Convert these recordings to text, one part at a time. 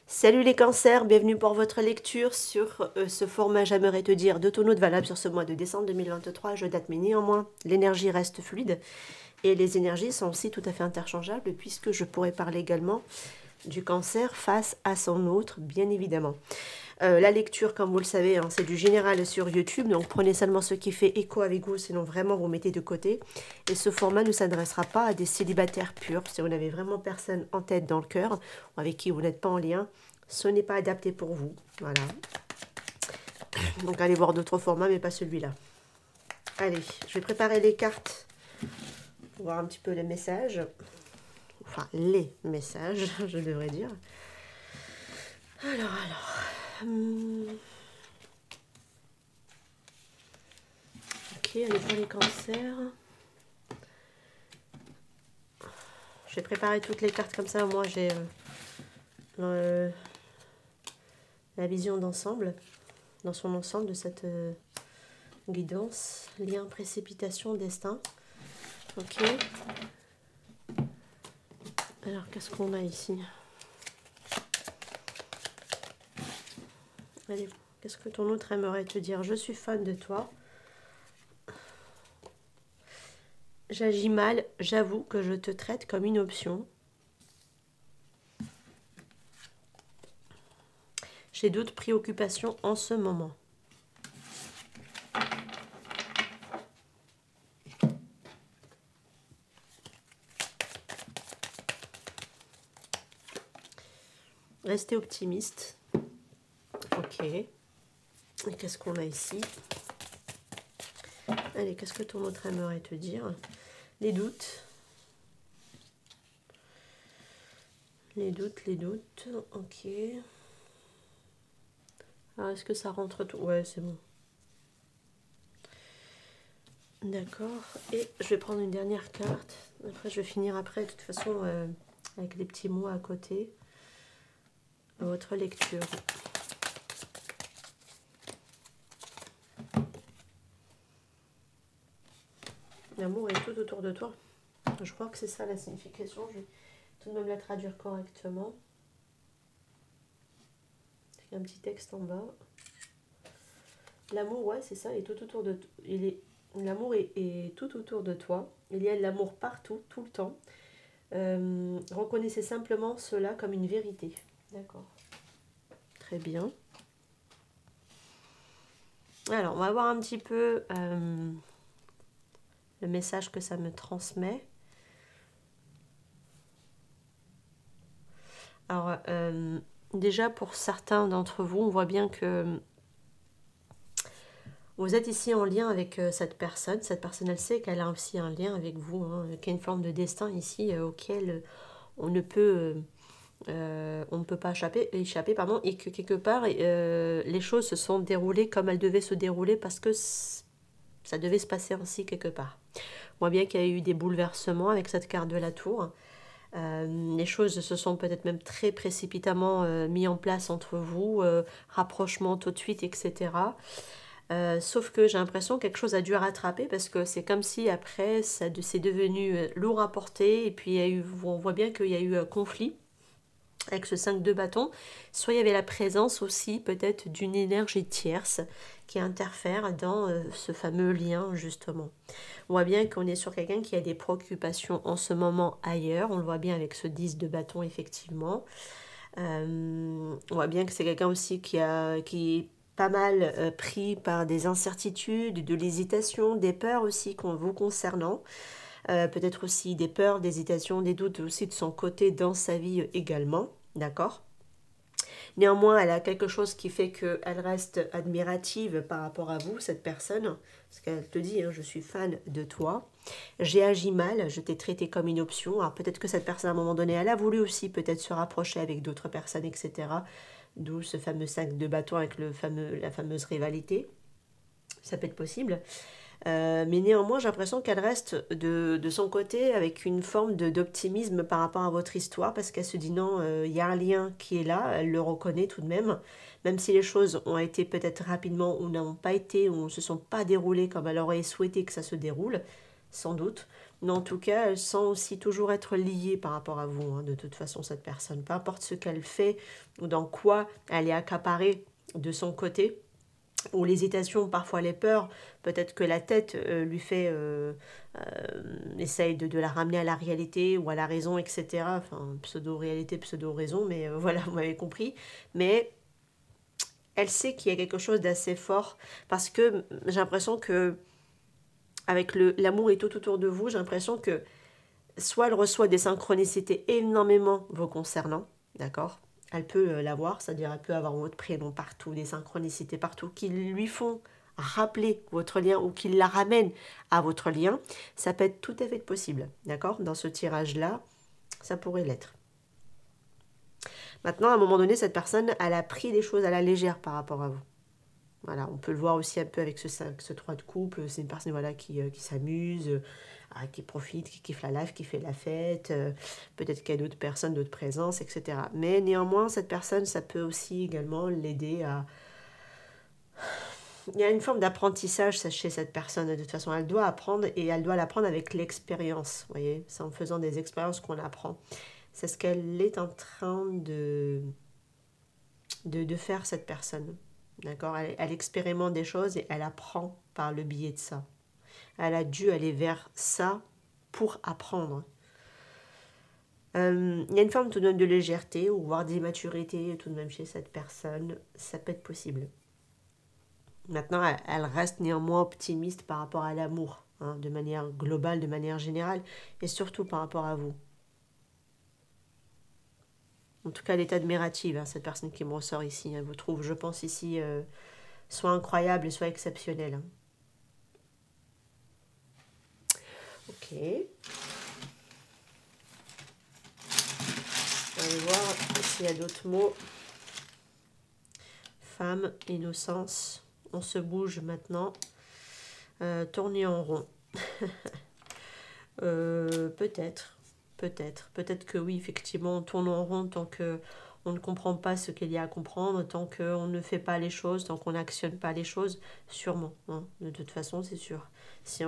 Salut les cancers, bienvenue pour votre lecture sur ce format J'aimerais te dire de tonneau de valable sur ce mois de décembre 2023. Je date mais néanmoins l'énergie reste fluide et les énergies sont aussi tout à fait interchangeables puisque je pourrais parler également du cancer face à son autre bien évidemment. La lecture, comme vous le savez, hein, c'est du général sur YouTube, donc prenez seulement ce qui fait écho avec vous, sinon vraiment vous mettez de côté. Et ce format ne s'adressera pas à des célibataires purs. Si vous n'avez vraiment personne en tête dans le cœur, ou avec qui vous n'êtes pas en lien, ce n'est pas adapté pour vous. Voilà. Donc allez voir d'autres formats, mais pas celui-là. Allez, je vais préparer les cartes pour voir un petit peu les messages. Enfin, les messages, je devrais dire. Alors. Ok, allez pour les cancers. Je vais préparer toutes les cartes comme ça, moi j'ai la vision d'ensemble, dans son ensemble de cette guidance, lien, précipitation, destin. Ok. Alors qu'est-ce qu'on a ici? Allez, qu'est-ce que ton autre aimerait te dire? Je suis fan de toi. J'agis mal, j'avoue que je te traite comme une option. J'ai d'autres préoccupations en ce moment. Restez optimiste. Ok. Et qu'est-ce qu'on a ici? Allez, qu'est-ce que ton autre aimerait te dire? Les doutes. Les doutes. Ok. Alors, est-ce que ça rentre tout? Ouais, c'est bon. D'accord. Et je vais prendre une dernière carte. Après, je vais finir après, de toute façon, avec des petits mots à côté. Votre lecture. L'amour est tout autour de toi. Je crois que c'est ça la signification. Je vais tout de même la traduire correctement. Il y a un petit texte en bas. L'amour, ouais, c'est ça, est tout autour de toi. L'amour est tout autour de toi. Il y a de l'amour partout, tout le temps. Reconnaissez simplement cela comme une vérité. D'accord. Très bien. Alors, on va voir un petit peu le message que ça me transmet. Alors, déjà pour certains d'entre vous, on voit bien que vous êtes ici en lien avec cette personne. Cette personne, elle sait qu'elle a aussi un lien avec vous, hein, qu'il y a une forme de destin ici auquel on ne peut pas échapper, pardon, et que quelque part, les choses se sont déroulées comme elles devaient se dérouler parce que ça devait se passer ainsi quelque part. On voit bien qu'il y a eu des bouleversements avec cette carte de la tour. Les choses se sont peut-être même très précipitamment mis en place entre vous, rapprochement tout de suite, etc. Sauf que j'ai l'impression que quelque chose a dû rattraper parce que c'est comme si après c'est devenu lourd à porter et puis on voit bien qu'il y a eu un conflit avec ce 5 de bâton. Soit il y avait la présence aussi peut-être d'une énergie tierce qui interfère dans ce fameux lien justement. On voit bien qu'on est sur quelqu'un qui a des préoccupations en ce moment ailleurs. On le voit bien avec ce 10 de bâton effectivement. On voit bien que c'est quelqu'un aussi qui est pas mal pris par des incertitudes, de l'hésitation, des peurs aussi vous concernant. Peut-être aussi des peurs, des hésitations, des doutes aussi de son côté dans sa vie également. D'accord ? Néanmoins, elle a quelque chose qui fait qu'elle reste admirative par rapport à vous, cette personne. Parce qu'elle te dit, hein, je suis fan de toi. J'ai agi mal, je t'ai traité comme une option. Alors peut-être que cette personne, à un moment donné, elle a voulu aussi peut-être se rapprocher avec d'autres personnes, etc. D'où ce fameux 5 de bâton avec la fameuse rivalité. Ça peut être possible. Mais néanmoins, j'ai l'impression qu'elle reste de son côté avec une forme d'optimisme par rapport à votre histoire, parce qu'elle se dit non, il y a un lien qui est là, elle le reconnaît tout de même si les choses ont été peut-être rapidement ou n'ont pas été, ou ne se sont pas déroulées comme elle aurait souhaité que ça se déroule, sans doute. Mais en tout cas, elle sent aussi toujours être liée par rapport à vous, hein, de toute façon, cette personne. Peu importe ce qu'elle fait ou dans quoi elle est accaparée de son côté, ou l'hésitation, parfois les peurs, peut-être que la tête lui fait, essaye de la ramener à la réalité ou à la raison, etc. Enfin, pseudo-réalité, pseudo-raison, mais voilà, vous m'avez compris. Mais elle sait qu'il y a quelque chose d'assez fort parce que j'ai l'impression que avec l'amour et tout autour de vous, j'ai l'impression que soit elle reçoit des synchronicités énormément vous concernant, d'accord? Elle peut l'avoir, c'est-à-dire elle peut avoir votre prénom partout, des synchronicités partout qui lui font rappeler votre lien ou qui la ramènent à votre lien. Ça peut être tout à fait possible, d'accord? Dans ce tirage-là, ça pourrait l'être. Maintenant, à un moment donné, cette personne, elle a pris les choses à la légère par rapport à vous. Voilà, on peut le voir aussi un peu avec ce 3 de couple. C'est une personne voilà, qui s'amuse, qui profite, qui kiffe la life, qui fait la fête. Peut-être qu'il y a d'autres personnes, d'autres présences, etc. Mais néanmoins, cette personne, ça peut aussi également l'aider à... Il y a une forme d'apprentissage chez cette personne. De toute façon, elle doit apprendre et elle doit l'apprendre avec l'expérience. Vous voyez, c'est en faisant des expériences qu'on apprend. C'est ce qu'elle est en train de faire, cette personne. D'accord, elle expérimente des choses et elle apprend par le biais de ça. Elle a dû aller vers ça pour apprendre. Il y a une forme tout de même de légèreté ou voire d'immaturité tout de même chez cette personne. Ça peut être possible. Maintenant, elle reste néanmoins optimiste par rapport à l'amour, hein, de manière globale, de manière générale, et surtout par rapport à vous. En tout cas, elle est admirative, hein, cette personne qui me ressort ici. Elle vous trouve, je pense, ici, soit incroyable et soit exceptionnelle. Hein. Ok. On va voir s'il y a d'autres mots. Femme, innocence. On se bouge maintenant. Tourner en rond. Peut-être. Peut-être que oui, effectivement, on tourne en rond tant que on ne comprend pas ce qu'il y a à comprendre, tant qu'on ne fait pas les choses, tant qu'on n'actionne pas les choses, sûrement. Hein, de toute façon, c'est sûr. Si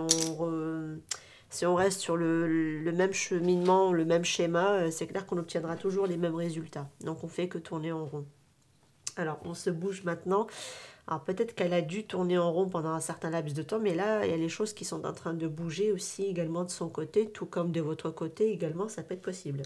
on reste sur le même cheminement, le même schéma, c'est clair qu'on obtiendra toujours les mêmes résultats. Donc on fait que tourner en rond. Alors on se bouge maintenant. Alors peut-être qu'elle a dû tourner en rond pendant un certain laps de temps, mais là, il y a les choses qui sont en train de bouger aussi également de son côté, tout comme de votre côté également, ça peut être possible.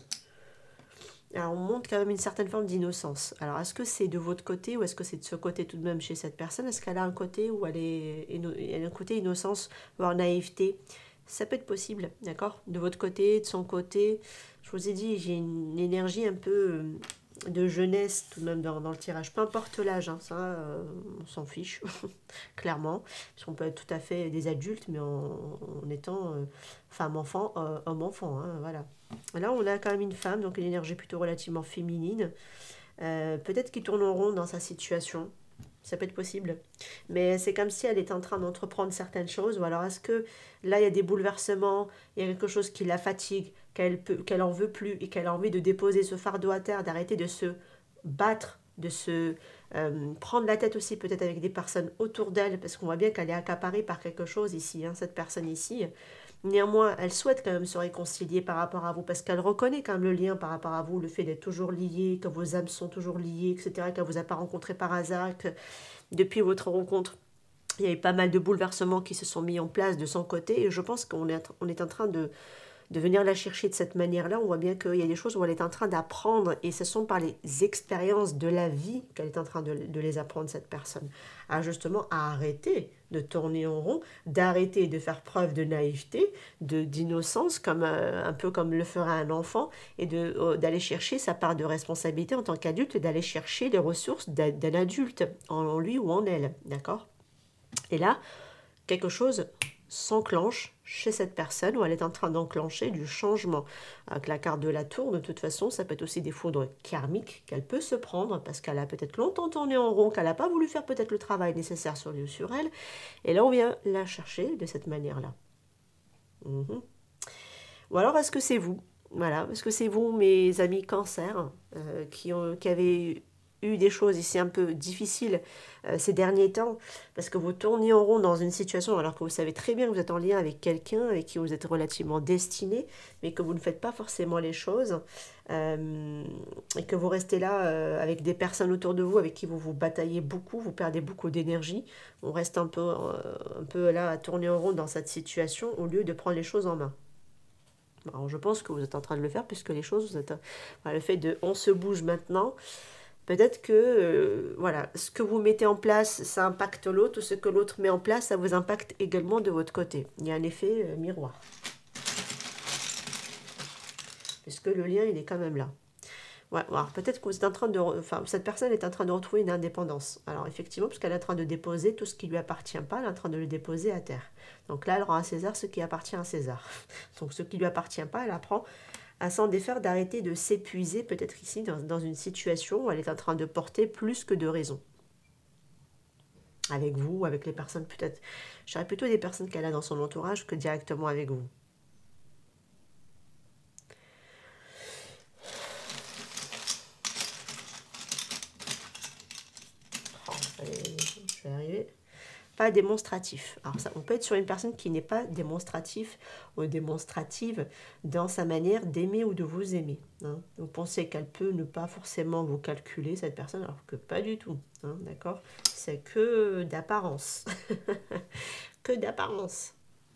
Alors on montre quand même une certaine forme d'innocence. Alors est-ce que c'est de votre côté ou est-ce que c'est de ce côté tout de même chez cette personne? Est-ce qu'elle a un côté où elle a un côté innocence, voire naïveté? Ça peut être possible, d'accord? De votre côté, de son côté. Je vous ai dit, j'ai une énergie un peu de jeunesse tout de même dans le tirage. Peu importe l'âge, hein, ça, on s'en fiche, clairement. Parce qu'on peut être tout à fait des adultes, mais en étant femme-enfant, homme-enfant, hein, voilà. Là, on a quand même une femme, donc une énergie plutôt relativement féminine. Peut-être qu'il tourne en rond dans sa situation. Ça peut être possible. Mais c'est comme si elle est en train d'entreprendre certaines choses. Ou alors est-ce que là, il y a des bouleversements, il y a quelque chose qui la fatigue, qu'elle en veut plus et qu'elle a envie de déposer ce fardeau à terre, d'arrêter de se battre, de se prendre la tête aussi peut-être avec des personnes autour d'elle, parce qu'on voit bien qu'elle est accaparée par quelque chose ici, hein, cette personne ici. Néanmoins, elle souhaite quand même se réconcilier par rapport à vous, parce qu'elle reconnaît quand même le lien par rapport à vous, le fait d'être toujours liés, que vos âmes sont toujours liées, etc., qu'elle ne vous a pas rencontré par hasard, que depuis votre rencontre, il y a eu pas mal de bouleversements qui se sont mis en place de son côté, et je pense qu'on est en train de venir la chercher de cette manière-là. On voit bien qu'il y a des choses où elle est en train d'apprendre, et ce sont par les expériences de la vie qu'elle est en train de les apprendre, cette personne. À justement à arrêter de tourner en rond, d'arrêter de faire preuve de naïveté, d'innocence, un peu comme le ferait un enfant, et d'aller chercher sa part de responsabilité en tant qu'adulte, et d'aller chercher les ressources d'un adulte en lui ou en elle, d'accord? Et là, quelque chose s'enclenche chez cette personne, où elle est en train d'enclencher du changement. Avec la carte de la tour, de toute façon, ça peut être aussi des foudres karmiques qu'elle peut se prendre, parce qu'elle a peut-être longtemps tourné en rond, qu'elle n'a pas voulu faire peut-être le travail nécessaire sur lui ou sur elle, et là on vient la chercher de cette manière-là. Ou alors est-ce que c'est vous? Voilà, est-ce que c'est vous, mes amis cancer, qui avez eu des choses ici un peu difficiles ces derniers temps, parce que vous tournez en rond dans une situation alors que vous savez très bien que vous êtes en lien avec quelqu'un avec qui vous êtes relativement destiné, mais que vous ne faites pas forcément les choses, et que vous restez là avec des personnes autour de vous avec qui vous vous bataillez beaucoup, vous perdez beaucoup d'énergie, on reste un peu là à tourner en rond dans cette situation au lieu de prendre les choses en main. Alors, je pense que vous êtes en train de le faire puisque les choses, vous êtes, voilà, le fait de on se bouge maintenant, peut-être que voilà, ce que vous mettez en place, ça impacte l'autre, ou ce que l'autre met en place, ça vous impacte également de votre côté. Il y a un effet miroir. Puisque le lien, il est quand même là. Ouais, alors peut-être que vous êtes en train de... Enfin, cette personne est en train de retrouver une indépendance. Alors effectivement, puisqu'elle est en train de déposer tout ce qui ne lui appartient pas, elle est en train de le déposer à terre. Donc là, elle rend à César ce qui appartient à César. Donc ce qui ne lui appartient pas, elle apprend à s'en défaire, d'arrêter de s'épuiser, peut-être ici, dans une situation où elle est en train de porter plus que de raison. Avec vous, avec les personnes, peut-être... Je dirais plutôt des personnes qu'elle a dans son entourage que directement avec vous. Je vais arriver. Pas démonstratif. Alors ça, on peut être sur une personne qui n'est pas démonstratif ou démonstrative dans sa manière d'aimer ou de vous aimer. Hein. Vous pensez qu'elle peut ne pas forcément vous calculer, cette personne, alors que pas du tout. Hein, d'accord? C'est que d'apparence. Que d'apparence.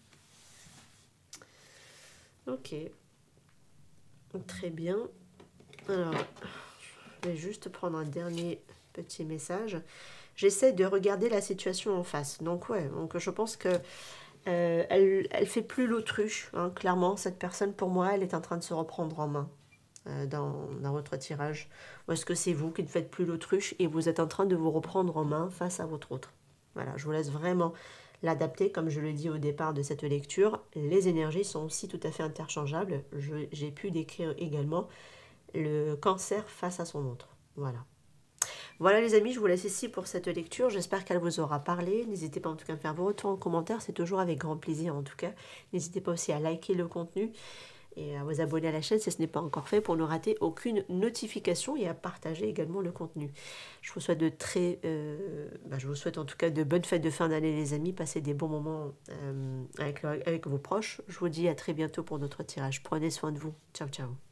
Ok. Très bien. Alors, je vais juste prendre un dernier petit message. J'essaie de regarder la situation en face. Donc ouais, donc je pense que elle fait plus l'autruche. Hein, clairement, cette personne, pour moi, elle est en train de se reprendre en main dans votre tirage. Ou est-ce que c'est vous qui ne faites plus l'autruche et vous êtes en train de vous reprendre en main face à votre autre? Voilà, je vous laisse vraiment l'adapter. Comme je le dis au départ de cette lecture, les énergies sont aussi tout à fait interchangeables. J'ai pu décrire également le cancer face à son autre. Voilà. Voilà les amis, je vous laisse ici pour cette lecture. J'espère qu'elle vous aura parlé. N'hésitez pas en tout cas à me faire vos retours en commentaire. C'est toujours avec grand plaisir en tout cas. N'hésitez pas aussi à liker le contenu et à vous abonner à la chaîne si ce n'est pas encore fait pour ne rater aucune notification et à partager également le contenu. Je vous souhaite je vous souhaite en tout cas de bonnes fêtes de fin d'année les amis. Passez des bons moments avec vos proches. Je vous dis à très bientôt pour notre tirage. Prenez soin de vous. Ciao ciao.